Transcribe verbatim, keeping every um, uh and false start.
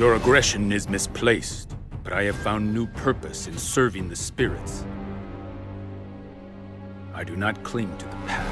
Your aggression is misplaced, but I have found new purpose in serving the spirits. I do not cling to the past.